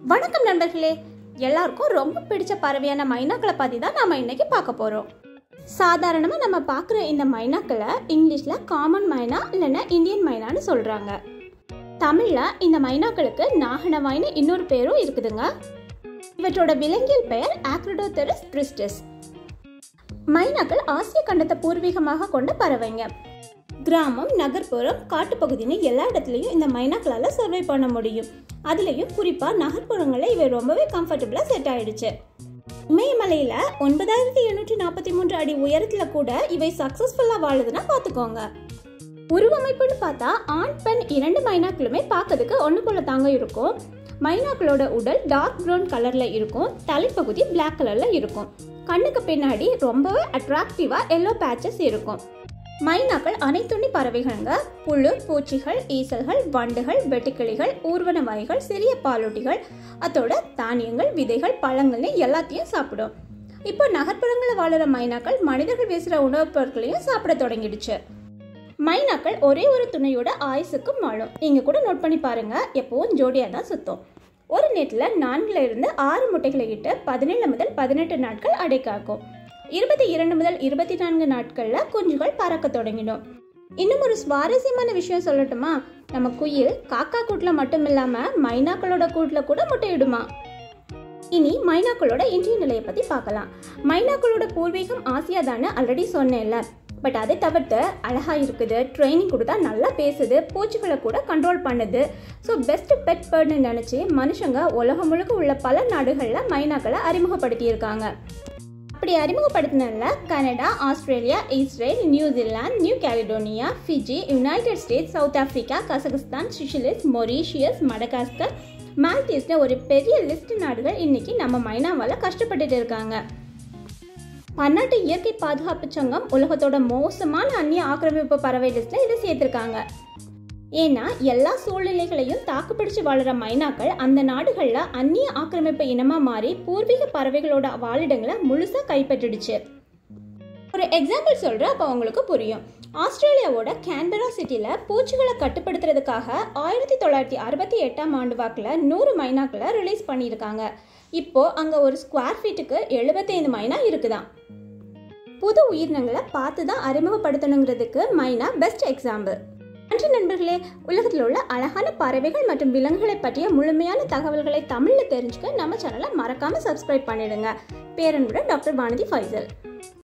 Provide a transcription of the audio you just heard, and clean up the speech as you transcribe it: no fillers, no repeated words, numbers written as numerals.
வணக்கம் நண்பர்களே, எல்லாருக்கும் ரொம்ப பிடிச்ச பறவையான மைனாக்களை பற்றி தான் நாம் இன்னைக்கு பார்க்க போகிறோம். சாதாரணமாக நம்ம பார்க்குற இந்த மைனாக்களை இங்கிலீஷில் காமன் மைனா இல்லைன்னா இந்தியன் மைனான்னு சொல்கிறாங்க. தமிழில் இந்த மைனாக்களுக்கு நாகனவாய்னு இன்னொரு பேரும் இருக்குதுங்க. இவற்றோட விலங்கியல் பெயர் ஆக்ரோடோதெரஸ் பிரிஸ்டஸ். மைனாக்கள் ஆசிய கண்டத்தை பூர்வீகமாக கொண்ட பறவைங்க. கிராமம், நகர்ப்புறம், காட்டுப்பகுதின்னு எல்லா இடத்துலையும் இந்த மைனாக்களால் சர்வை பண்ண முடியும். அதுலேயும் குறிப்பாக நகர்ப்புறங்களில் இவை ரொம்பவே கம்ஃபர்டபுளாக செட் ஆயிடுச்சு. இமயமலையில் 9743 அடி உயரத்தில் கூட இவை சக்ஸஸ்ஃபுல்லாக வாழுதுன்னா பார்த்துக்கோங்க. உருவமைப்புன்னு பார்த்தா ஆண் பெண் 2 மைனாக்களுமே பார்க்கறதுக்கு ஒன்று போல தாங்க இருக்கும். மைனாக்களோட உடல் டார்க் ப்ரௌன் கலரில் இருக்கும். தலைப்பகுதி பிளாக் கலரில் இருக்கும். கண்ணுக்கு பின்னாடி ரொம்பவே அட்ராக்டிவாக எல்லோ பேச்சஸ் இருக்கும். மைனாக்கள் அனைத்துண்ணி பறவைகள்ங்க. புழு, பூச்சிகள், ஈசல்கள், வண்டுகள், வெட்டுக்கிளிகள், ஊர்வன வகைகள், சிறிய பாலூட்டிகள், அதோட தானியங்கள், விதைகள், பழங்கள்னு எல்லாத்தையும் சாப்பிடும். இப்போ நகர்ப்புறங்களில் வாழுற மைனாக்கள் மனிதர்கள் வீசுகிற உணவுப் பொருட்களையும் சாப்பிட தொடங்கிடுச்சு. மைனாக்கள் ஒரே ஒரு துணையோட ஆயுசுக்கும் வாழும். நீங்கள் கூட நோட் பண்ணி பாருங்க, எப்பவும் ஜோடியாக தான் சுத்தம். ஒரு நேரத்தில் 4 இருந்து 6 முட்டைகளை இட்டு 17 முதல் 18 நாட்கள் அடை காக்கும். 22 முதல் 24 நாட்களில் குஞ்சுகள் பறக்க தொடங்கிடும். இன்னும் ஒரு சுவாரஸ்யமான விஷயம் சொல்லட்டுமா? நம்ம குயில் காக்கா கூட்டில் மட்டும் இல்லாமல் மைனாக்களோட கூட்டில் கூட முட்டையிடுமா. இனி மைனாக்களோட இன்றைய நிலையை பற்றி பார்க்கலாம். மைனாக்களோட பூர்வீகம் ஆசியா தானே ஆல்ரெடி சொன்னேன்ல. பட் அதை தவிர்த்து அழகாக இருக்குது, ட்ரைனிங் கொடுத்தா நல்லா பேசுது, பூச்சிகளை கூட கண்ட்ரோல் பண்ணுது. ஸோ பெஸ்ட் பெட் பேர்ட்னு நினச்சி மனுஷங்க உலகம் முழுக்க உள்ள பல நாடுகளில் மைனாக்களை அறிமுகப்படுத்தியிருக்காங்க. அப்படி அறிமுகப்படுத்தினதுல Canada, Australia, Israel, New Zealand, New Caledonia, Fiji, United States, South Africa, Kazakhstan, Seychelles, Mauritius, Madagascar, மால்தீவ்ஸ்ல ஒரு பெரிய லிஸ்ட் நாடுகள் இன்னைக்கு நம்ம மைனாவால் கஷ்டப்பட்டுட்டு இருக்காங்க. பன்னாட்டு இயற்கை பாதுகாப்பு சங்கம் உலகத்தோட மோசமான அந்நிய ஆக்கிரமிப்பு பறவை லிஸ்ட்ல இதை சேர்த்திருக்காங்க. ஏன்னா எல்லா சூழ்நிலைகளையும் தாக்குப்பிடிச்சு வாழுற மைனாக்கள் அந்த நாடுகள்ல அந்நிய ஆக்கிரமிப்பு இனமா மாறி பூர்வீக பறவைகளோட வாழிடங்களை முழுசா கைப்பற்றிடுச்சு. ஒரு எக்ஸாம்பிள் சொல்றேன், அப்போ உங்களுக்கு புரியும். ஆஸ்திரேலியாவோட கேன்பரா சிட்டில பூச்சிகளை கட்டுப்படுத்துறதுக்காக 1968ஆம் ஆண்டு வாக்குல 100 மைனாக்களை ரிலீஸ் பண்ணியிருக்காங்க. இப்போ அங்க ஒரு ஸ்கொயர் ஃபீட்டுக்கு 75 மைனா இருக்குதான். புது உயிரினங்களை பார்த்து தான் அறிமுகப்படுத்தணுங்கிறதுக்கு மைனா பெஸ்ட் எக்ஸாம்பிள். நன்றி நண்பர்களே. உலகத்தில் உள்ள அழகான பறவைகள் மற்றும் விலங்குகளை பற்றிய முழுமையான தகவல்களை தமிழில் தெரிஞ்சுக்க நம்ம சேனலை மறக்காம சப்ஸ்கிரைப் பண்ணிடுங்க. பேரன்புடன் டாக்டர் வானதி ஃபைசல்.